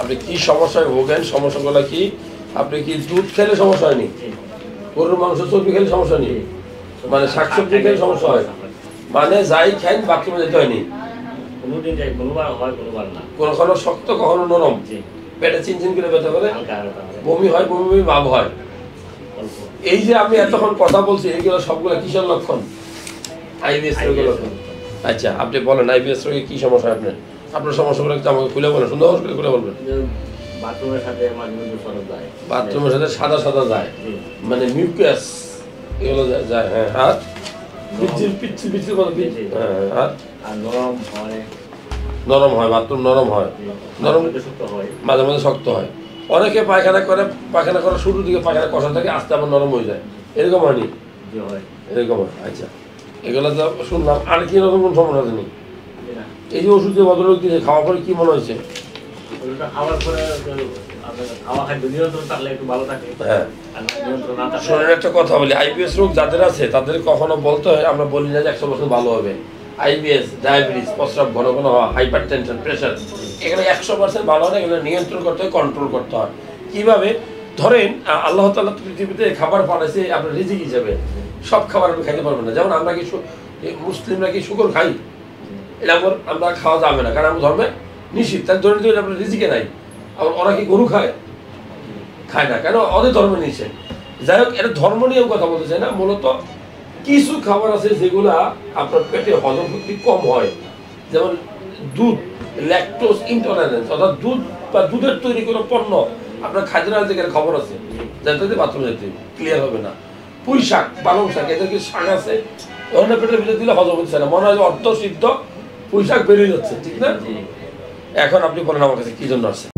আপনি কি সমস্যায় ভোগেন, সমস্যাগুলো কি? আপনি কি দুধ খেলে সমস্যা হয়নি? গরুর মাংস চর্বি খেলে সমস্যা নেই, মানে শাকসবজি খেলে সমস্যা হয়, মানে যাই খাই বাথরুমে যেতে হয়নি, কখনো শক্ত কখনো নরম, পেটে চিনচিন করে ব্যথা করে, বমি হয়, বমি বমি ভাব হয়। এই যে আমি এতক্ষণ কথা বলছি এগুলো সবগুলো কিসের লক্ষণ? আইবিএস রোগের লক্ষণ। আচ্ছা আপনি বলেন আইবিএস রোগে কি সমস্যা আপনার? আপনার সমস্যাগুলো একটু আমাকে খুলে বলেন, সুন্দর করে খুলে বলবেন। বাথরুমের সাথে সাদা সাদা যায়, মানে মিউকাস এগুলো যায়। হ্যাঁ, আর পিচ্ছিল কথা, আর নরম হয়, বাথরুম নরম হয়, নরম মাঝে মাঝে শক্ত হয়। অনেকে পায়খানা করার শুরুর দিকে পায়খানা কষা থাকে, আস্তে আবার নরম হয়ে যায়, এরকম হয়নি? এরকম হয়। আচ্ছা এগুলো তো শুনলাম, আর কি রকম কোন সমস্যা নেই? এই যে ওষুধ যে ভদ্রলোক দিয়েছে খাওয়ার পরে কি মনে হয়েছে? শোনেন একটা কথা বলি, আইবিএস রোগ যাদের আছে তাদের কখনো বলতে হয়, আমরা বলি না যে 100% ভালো হবে। আইবিএস, ডায়াবেটিস, প্রস্রাব ঘন ঘন হওয়া, হাইপার টেনশন, প্রেশার, এগুলো 100% ভালো হয় না, এগুলো নিয়ন্ত্রণ করতে হয়, কন্ট্রোল করতে হয়। কিভাবে? ধরেন আল্লাহ তাআলা পৃথিবীতে খাবার পাঠাইছে আপনার রিজিক হিসেবে, সব খাবার আপনি খাইতে পারবেন না। যেমন আমরা কি মুসলিমরা কি শুকর খাই? এটা আমরা খাওয়া যাবে না, কারণ আমার ধর্মে নিষিদ্ধ, তার ধরে ধরে আপনার রিজিকে নাই। আবার ওরা কি গরু খায়? খায় না, কেন? ওদের ধর্মে নিষেধ। যাই হোক, এটা ধর্ম নিয়েও কথা বলতে চাই না, মূলত কিছু খাবার আছে যেগুলা আপনার পেটে হজম শক্তি কম হয়, যেমন দুধ, ল্যাকটোজ ইনটলারেন্স, অর্থাৎ দুধ বা দুধের তৈরি কোনো পণ্য আপনার খাদ্য না যেখানে খবর আছে, যাতে বাথরুমে যেতে ক্লিয়ার হবে না। পুঁই শাক, পালং শাক, এদের কি শাক আছে, ওখানে পেটের ভিতরে দিলে হজম হচ্ছে না, মনে হয় অর্ধ সিদ্ধ পুঁই শাক বেরিয়ে যাচ্ছে, ঠিক না? এখন আপনি বলেন আমার কাছে কি জন্য আসছে?